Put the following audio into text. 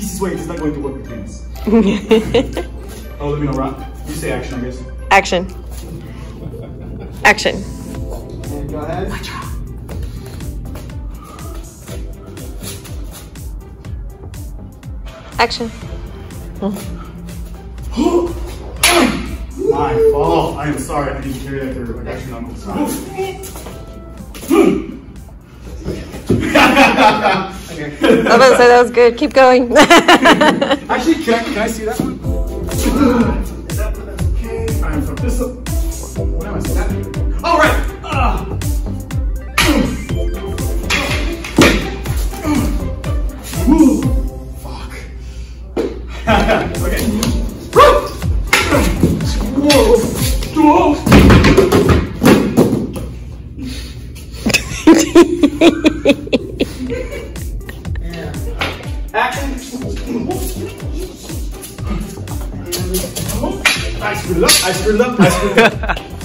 easiest way is not going to work between us. Oh, let me know, Rob. You say action, I guess. Action. Action. And go ahead. Action. My fault. I am sorry. I didn't carry that through. I got your number. I was about to say that was good. Keep going. Actually, can I see that one? Is that okay? I'm from this up. What am I standing? All right. Fuck. Okay. Whoa. Action. I screwed it up.